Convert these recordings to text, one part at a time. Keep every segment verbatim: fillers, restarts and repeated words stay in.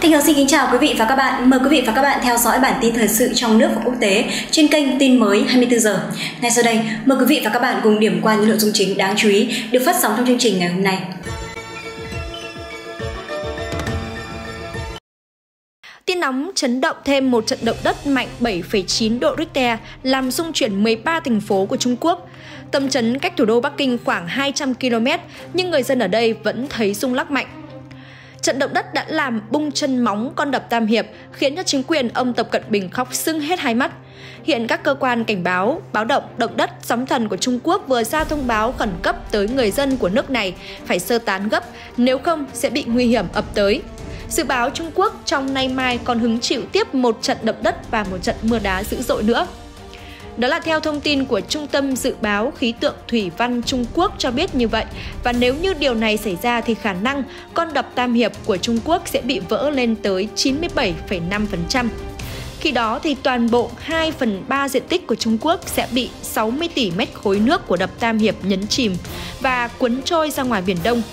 Thanh Hường xin kính chào quý vị và các bạn. Mời quý vị và các bạn theo dõi bản tin thời sự trong nước và quốc tế trên kênh Tin Mới hai mươi tư giờ. Ngay sau đây, mời quý vị và các bạn cùng điểm qua những nội dung chính đáng chú ý được phát sóng trong chương trình ngày hôm nay. Tin nóng chấn động thêm một trận động đất mạnh bảy phẩy chín độ Richter làm rung chuyển mười ba thành phố của Trung Quốc. Tâm chấn cách thủ đô Bắc Kinh khoảng hai trăm ki lô mét, nhưng người dân ở đây vẫn thấy rung lắc mạnh. Trận động đất đã làm bung chân móng con đập Tam Hiệp, khiến cho chính quyền ông Tập Cận Bình khóc sưng hết hai mắt. Hiện các cơ quan cảnh báo, báo động, động đất, sóng thần của Trung Quốc vừa ra thông báo khẩn cấp tới người dân của nước này phải sơ tán gấp, nếu không sẽ bị nguy hiểm ập tới. Dự báo Trung Quốc trong nay mai còn hứng chịu tiếp một trận động đất và một trận mưa đá dữ dội nữa. Đó là theo thông tin của Trung tâm Dự báo Khí tượng Thủy văn Trung Quốc cho biết như vậy. Và nếu như điều này xảy ra thì khả năng con đập Tam Hiệp của Trung Quốc sẽ bị vỡ lên tới chín mươi bảy phẩy năm phần trăm. Khi đó thì toàn bộ hai phần ba diện tích của Trung Quốc sẽ bị sáu mươi tỷ mét khối nước của đập Tam Hiệp nhấn chìm và cuốn trôi ra ngoài Biển Đông.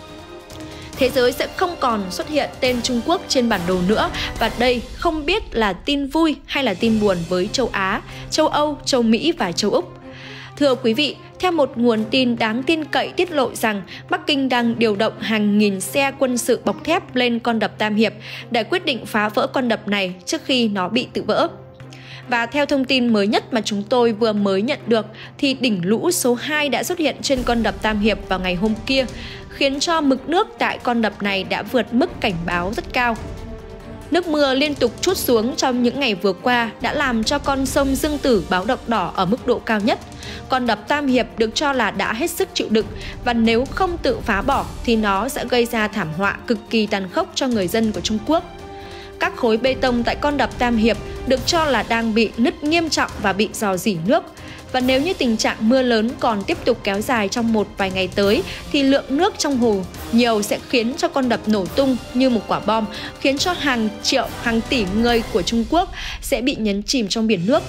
Thế giới sẽ không còn xuất hiện tên Trung Quốc trên bản đồ nữa, và đây không biết là tin vui hay là tin buồn với châu Á, châu Âu, châu Mỹ và châu Úc. Thưa quý vị, theo một nguồn tin đáng tin cậy tiết lộ rằng Bắc Kinh đang điều động hàng nghìn xe quân sự bọc thép lên con đập Tam Hiệp để quyết định phá vỡ con đập này trước khi nó bị tự vỡ. Và theo thông tin mới nhất mà chúng tôi vừa mới nhận được thì đỉnh lũ số hai đã xuất hiện trên con đập Tam Hiệp vào ngày hôm kia, khiến cho mực nước tại con đập này đã vượt mức cảnh báo rất cao. Nước mưa liên tục trút xuống trong những ngày vừa qua đã làm cho con sông Dương Tử báo động đỏ ở mức độ cao nhất. Con đập Tam Hiệp được cho là đã hết sức chịu đựng, và nếu không tự phá bỏ thì nó sẽ gây ra thảm họa cực kỳ tàn khốc cho người dân của Trung Quốc. Các khối bê tông tại con đập Tam Hiệp được cho là đang bị nứt nghiêm trọng và bị rò rỉ nước. Và nếu như tình trạng mưa lớn còn tiếp tục kéo dài trong một vài ngày tới thì lượng nước trong hồ nhiều sẽ khiến cho con đập nổ tung như một quả bom, khiến cho hàng triệu, hàng tỷ người của Trung Quốc sẽ bị nhấn chìm trong biển nước.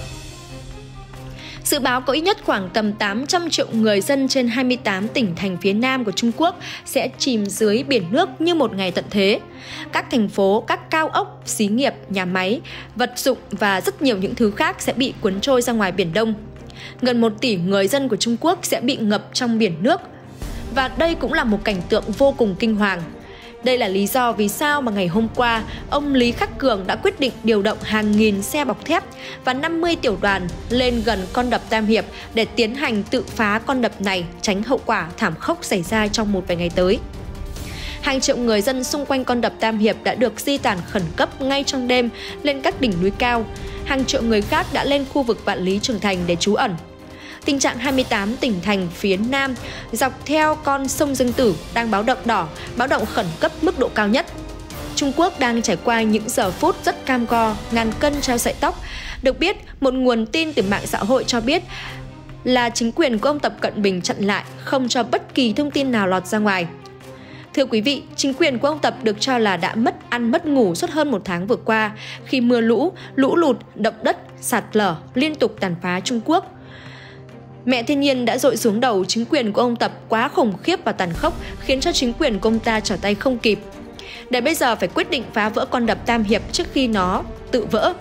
Dự báo có ít nhất khoảng tầm tám trăm triệu người dân trên hai mươi tám tỉnh thành phía Nam của Trung Quốc sẽ chìm dưới biển nước như một ngày tận thế. Các thành phố, các cao ốc, xí nghiệp, nhà máy, vật dụng và rất nhiều những thứ khác sẽ bị cuốn trôi ra ngoài Biển Đông. Gần một tỷ người dân của Trung Quốc sẽ bị ngập trong biển nước. Và đây cũng là một cảnh tượng vô cùng kinh hoàng. Đây là lý do vì sao mà ngày hôm qua, ông Lý Khắc Cường đã quyết định điều động hàng nghìn xe bọc thép và năm mươi tiểu đoàn lên gần con đập Tam Hiệp để tiến hành tự phá con đập này, tránh hậu quả thảm khốc xảy ra trong một vài ngày tới. Hàng triệu người dân xung quanh con đập Tam Hiệp đã được di tản khẩn cấp ngay trong đêm lên các đỉnh núi cao. Hàng triệu người khác đã lên khu vực Vạn Lý Trường Thành để trú ẩn. Tình trạng hai mươi tám tỉnh thành phía Nam dọc theo con sông Dương Tử đang báo động đỏ, báo động khẩn cấp mức độ cao nhất. Trung Quốc đang trải qua những giờ phút rất cam go, ngàn cân treo sợi tóc. Được biết, một nguồn tin từ mạng xã hội cho biết là chính quyền của ông Tập Cận Bình chặn lại, không cho bất kỳ thông tin nào lọt ra ngoài. Thưa quý vị, chính quyền của ông Tập được cho là đã mất ăn mất ngủ suốt hơn một tháng vừa qua khi mưa lũ, lũ lụt, động đất, sạt lở liên tục tàn phá Trung Quốc. Mẹ thiên nhiên đã dội xuống đầu chính quyền của ông Tập quá khủng khiếp và tàn khốc, khiến cho chính quyền của ông ta trở tay không kịp. Để bây giờ phải quyết định phá vỡ con đập Tam Hiệp trước khi nó tự vỡ.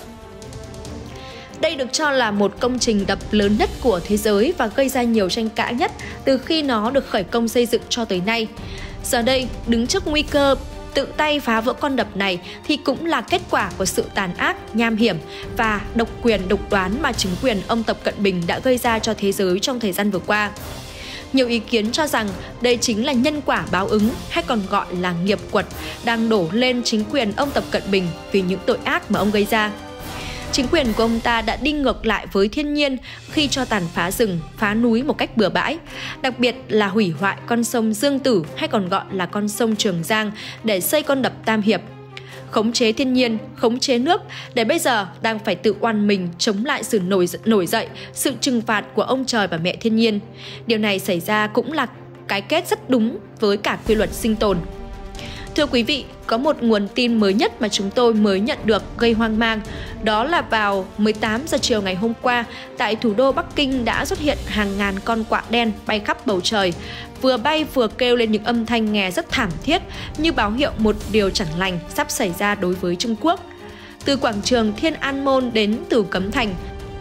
Đây được cho là một công trình đập lớn nhất của thế giới và gây ra nhiều tranh cãi nhất từ khi nó được khởi công xây dựng cho tới nay. Giờ đây, đứng trước nguy cơ tự tay phá vỡ con đập này thì cũng là kết quả của sự tàn ác, nham hiểm và độc quyền độc đoán mà chính quyền ông Tập Cận Bình đã gây ra cho thế giới trong thời gian vừa qua. Nhiều ý kiến cho rằng đây chính là nhân quả báo ứng, hay còn gọi là nghiệp quật, đang đổ lên chính quyền ông Tập Cận Bình vì những tội ác mà ông gây ra. Chính quyền của ông ta đã đi ngược lại với thiên nhiên khi cho tàn phá rừng, phá núi một cách bừa bãi, đặc biệt là hủy hoại con sông Dương Tử hay còn gọi là con sông Trường Giang để xây con đập Tam Hiệp. Khống chế thiên nhiên, khống chế nước để bây giờ đang phải tự oan mình chống lại sự nổi, nổi dậy, sự trừng phạt của ông trời và mẹ thiên nhiên. Điều này xảy ra cũng là cái kết rất đúng với cả quy luật sinh tồn. Thưa quý vị, có một nguồn tin mới nhất mà chúng tôi mới nhận được gây hoang mang. Đó là vào mười tám giờ chiều ngày hôm qua, tại thủ đô Bắc Kinh đã xuất hiện hàng ngàn con quạ đen bay khắp bầu trời. Vừa bay vừa kêu lên những âm thanh nghe rất thảm thiết, như báo hiệu một điều chẳng lành sắp xảy ra đối với Trung Quốc. Từ quảng trường Thiên An Môn đến Tử Cấm Thành,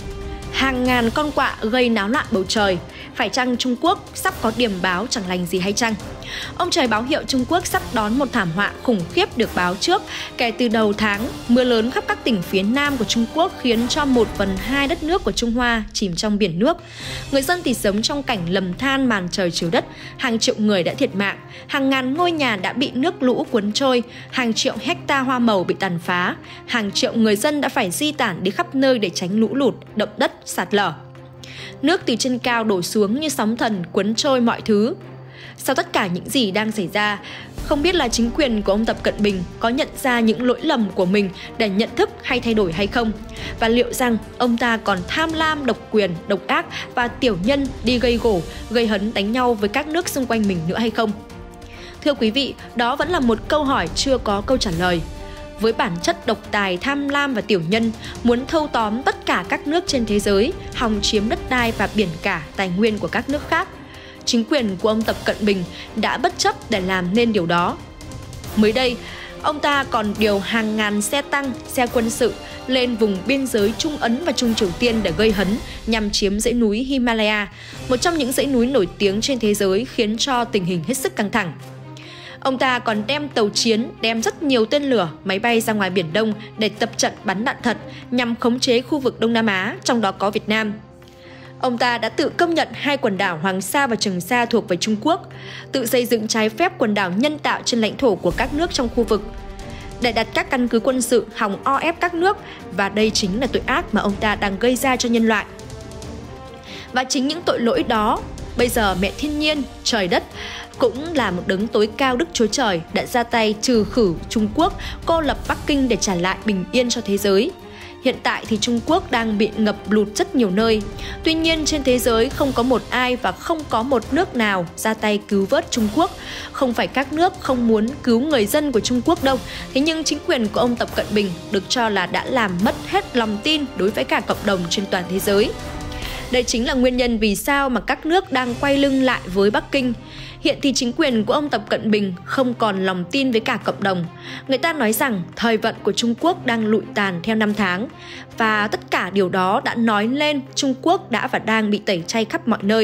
hàng ngàn con quạ gây náo loạn bầu trời. Phải chăng Trung Quốc sắp có điểm báo chẳng lành gì hay chăng? Ông trời báo hiệu Trung Quốc sắp đón một thảm họa khủng khiếp được báo trước. Kể từ đầu tháng, mưa lớn khắp các tỉnh phía nam của Trung Quốc khiến cho một phần hai đất nước của Trung Hoa chìm trong biển nước. Người dân thì sống trong cảnh lầm than màn trời chiếu đất, hàng triệu người đã thiệt mạng, hàng ngàn ngôi nhà đã bị nước lũ cuốn trôi, hàng triệu hecta hoa màu bị tàn phá, hàng triệu người dân đã phải di tản đi khắp nơi để tránh lũ lụt, động đất, sạt lở. Nước từ trên cao đổ xuống như sóng thần cuốn trôi mọi thứ. Sau tất cả những gì đang xảy ra, không biết là chính quyền của ông Tập Cận Bình có nhận ra những lỗi lầm của mình để nhận thức hay thay đổi hay không? Và liệu rằng ông ta còn tham lam, độc quyền, độc ác và tiểu nhân đi gây gổ, gây hấn đánh nhau với các nước xung quanh mình nữa hay không? Thưa quý vị, đó vẫn là một câu hỏi chưa có câu trả lời. Với bản chất độc tài, tham lam và tiểu nhân, muốn thâu tóm tất cả các nước trên thế giới, hòng chiếm đất đai và biển cả tài nguyên của các nước khác, chính quyền của ông Tập Cận Bình đã bất chấp để làm nên điều đó. Mới đây, ông ta còn điều hàng ngàn xe tăng, xe quân sự lên vùng biên giới Trung Ấn và Trung Triều Tiên để gây hấn nhằm chiếm dãy núi Himalaya, một trong những dãy núi nổi tiếng trên thế giới khiến cho tình hình hết sức căng thẳng. Ông ta còn đem tàu chiến, đem rất nhiều tên lửa, máy bay ra ngoài Biển Đông để tập trận bắn đạn thật nhằm khống chế khu vực Đông Nam Á, trong đó có Việt Nam. Ông ta đã tự công nhận hai quần đảo Hoàng Sa và Trường Sa thuộc về Trung Quốc, tự xây dựng trái phép quần đảo nhân tạo trên lãnh thổ của các nước trong khu vực, để đặt các căn cứ quân sự hòng o ép các nước, và đây chính là tội ác mà ông ta đang gây ra cho nhân loại. Và chính những tội lỗi đó, bây giờ mẹ thiên nhiên, trời đất cũng là một đấng tối cao Đức Chúa Trời đã ra tay trừ khử Trung Quốc, cô lập Bắc Kinh để trả lại bình yên cho thế giới. Hiện tại thì Trung Quốc đang bị ngập lụt rất nhiều nơi. Tuy nhiên trên thế giới không có một ai và không có một nước nào ra tay cứu vớt Trung Quốc. Không phải các nước không muốn cứu người dân của Trung Quốc đâu. Thế nhưng chính quyền của ông Tập Cận Bình được cho là đã làm mất hết lòng tin đối với cả cộng đồng trên toàn thế giới. Đây chính là nguyên nhân vì sao mà các nước đang quay lưng lại với Bắc Kinh. Hiện thì chính quyền của ông Tập Cận Bình không còn lòng tin với cả cộng đồng. Người ta nói rằng thời vận của Trung Quốc đang lụi tàn theo năm tháng. Và tất cả điều đó đã nói lên Trung Quốc đã và đang bị tẩy chay khắp mọi nơi.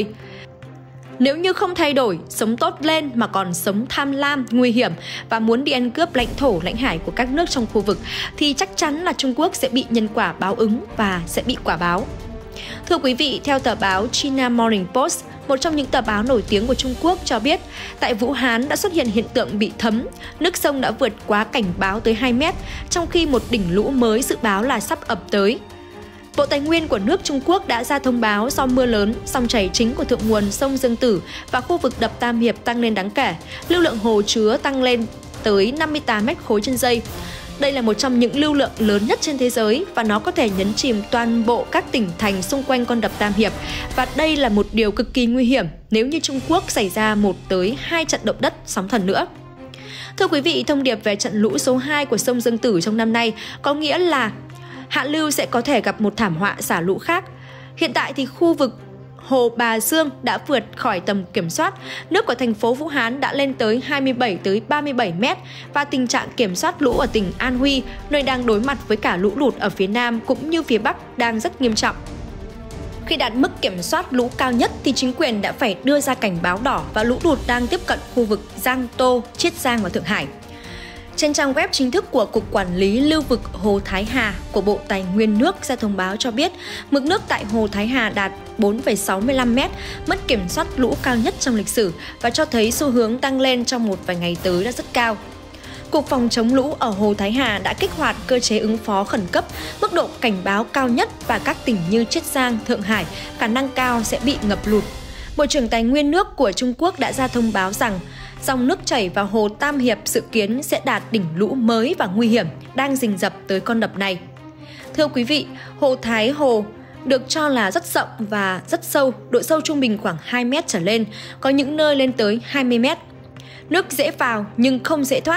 Nếu như không thay đổi, sống tốt lên mà còn sống tham lam, nguy hiểm và muốn đi ăn cướp lãnh thổ, lãnh hải của các nước trong khu vực, thì chắc chắn là Trung Quốc sẽ bị nhân quả báo ứng và sẽ bị quả báo. Thưa quý vị, theo tờ báo China Morning Post, một trong những tờ báo nổi tiếng của Trung Quốc cho biết, tại Vũ Hán đã xuất hiện hiện tượng bị thấm, nước sông đã vượt quá cảnh báo tới hai mét, trong khi một đỉnh lũ mới dự báo là sắp ập tới. Bộ Tài nguyên của nước Trung Quốc đã ra thông báo do mưa lớn, dòng chảy chính của thượng nguồn sông Dương Tử và khu vực đập Tam Hiệp tăng lên đáng kể, lưu lượng hồ chứa tăng lên tới năm mươi tám mét khối trên giây. Đây là một trong những lưu lượng lớn nhất trên thế giới và nó có thể nhấn chìm toàn bộ các tỉnh thành xung quanh con đập Tam Hiệp. Và đây là một điều cực kỳ nguy hiểm nếu như Trung Quốc xảy ra một tới hai trận động đất sóng thần nữa. Thưa quý vị, thông điệp về trận lũ số hai của sông Dương Tử trong năm nay có nghĩa là hạ lưu sẽ có thể gặp một thảm họa xả lũ khác. Hiện tại thì khu vực Hồ Bà Dương đã vượt khỏi tầm kiểm soát, nước của thành phố Vũ Hán đã lên tới hai mươi bảy tới ba mươi bảy mét và tình trạng kiểm soát lũ ở tỉnh An Huy, nơi đang đối mặt với cả lũ lụt ở phía Nam cũng như phía Bắc đang rất nghiêm trọng. Khi đạt mức kiểm soát lũ cao nhất thì chính quyền đã phải đưa ra cảnh báo đỏ và lũ lụt đang tiếp cận khu vực Giang Tô, Chiết Giang và Thượng Hải. Trên trang web chính thức của Cục Quản lý Lưu vực Hồ Thái Hà của Bộ Tài nguyên nước ra thông báo cho biết mực nước tại Hồ Thái Hà đạt bốn phẩy sáu mươi lăm mét, mất kiểm soát lũ cao nhất trong lịch sử và cho thấy xu hướng tăng lên trong một vài ngày tới là rất cao. Cục Phòng chống lũ ở Hồ Thái Hà đã kích hoạt cơ chế ứng phó khẩn cấp, mức độ cảnh báo cao nhất và các tỉnh như Chiết Giang, Thượng Hải khả năng cao sẽ bị ngập lụt. Bộ trưởng Tài nguyên nước của Trung Quốc đã ra thông báo rằng dòng nước chảy vào hồ Tam Hiệp dự kiến sẽ đạt đỉnh lũ mới và nguy hiểm đang rình rập tới con đập này. Thưa quý vị, hồ Thái Hồ được cho là rất rộng và rất sâu, độ sâu trung bình khoảng hai mét trở lên, có những nơi lên tới hai mươi mét. Nước dễ vào nhưng không dễ thoát.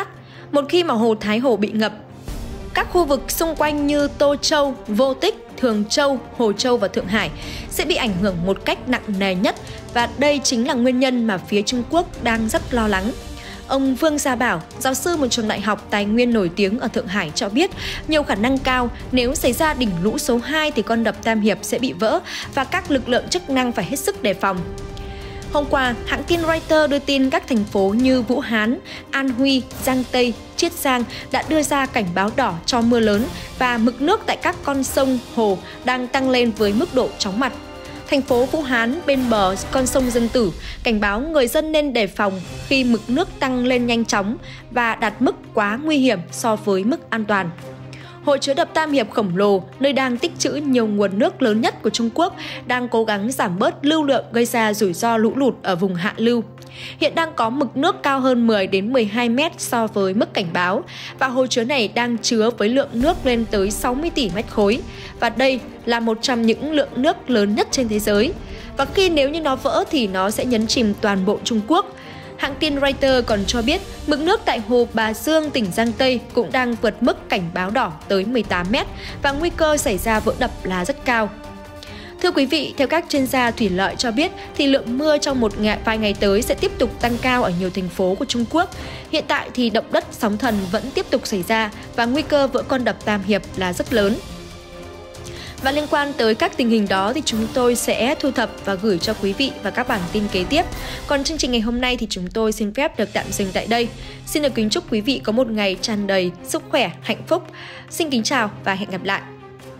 Một khi mà hồ Thái Hồ bị ngập, các khu vực xung quanh như Tô Châu, Vô Tích, Thường Châu, Hồ Châu và Thượng Hải sẽ bị ảnh hưởng một cách nặng nề nhất, và đây chính là nguyên nhân mà phía Trung Quốc đang rất lo lắng. Ông Vương Gia Bảo, giáo sư một trường đại học tài nguyên nổi tiếng ở Thượng Hải cho biết, nhiều khả năng cao nếu xảy ra đỉnh lũ số hai thì con đập Tam Hiệp sẽ bị vỡ và các lực lượng chức năng phải hết sức đề phòng. Hôm qua, hãng tin Reuters đưa tin các thành phố như Vũ Hán, An Huy, Giang Tây, Chiết Giang đã đưa ra cảnh báo đỏ cho mưa lớn và mực nước tại các con sông, hồ đang tăng lên với mức độ chóng mặt. Thành phố Vũ Hán bên bờ con sông Dương Tử cảnh báo người dân nên đề phòng khi mực nước tăng lên nhanh chóng và đạt mức quá nguy hiểm so với mức an toàn. Hồ chứa đập Tam Hiệp khổng lồ, nơi đang tích trữ nhiều nguồn nước lớn nhất của Trung Quốc, đang cố gắng giảm bớt lưu lượng gây ra rủi ro lũ lụt ở vùng hạ lưu. Hiện đang có mực nước cao hơn mười đến mười hai mét so với mức cảnh báo, và hồ chứa này đang chứa với lượng nước lên tới sáu mươi tỷ mét khối. Và đây là một trong những lượng nước lớn nhất trên thế giới. Và khi nếu như nó vỡ thì nó sẽ nhấn chìm toàn bộ Trung Quốc. Hãng tin Reuters còn cho biết mực nước tại hồ Bà Dương, tỉnh Giang Tây cũng đang vượt mức cảnh báo đỏ tới mười tám mét và nguy cơ xảy ra vỡ đập là rất cao. Thưa quý vị, theo các chuyên gia thủy lợi cho biết thì lượng mưa trong một ngày, vài ngày tới sẽ tiếp tục tăng cao ở nhiều thành phố của Trung Quốc. Hiện tại thì động đất sóng thần vẫn tiếp tục xảy ra và nguy cơ vỡ con đập Tam Hiệp là rất lớn. Và liên quan tới các tình hình đó thì chúng tôi sẽ thu thập và gửi cho quý vị và các bản tin kế tiếp. Còn chương trình ngày hôm nay thì chúng tôi xin phép được tạm dừng tại đây. Xin được kính chúc quý vị có một ngày tràn đầy sức khỏe, hạnh phúc. Xin kính chào và hẹn gặp lại.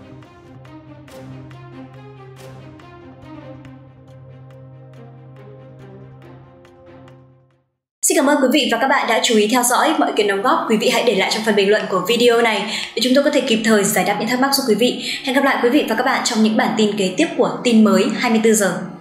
Xin cảm ơn quý vị và các bạn đã chú ý theo dõi. Mọi ý kiến đóng góp quý vị hãy để lại trong phần bình luận của video này để chúng tôi có thể kịp thời giải đáp những thắc mắc của quý vị. Hẹn gặp lại quý vị và các bạn trong những bản tin kế tiếp của Tin Mới hai mươi tư giờ.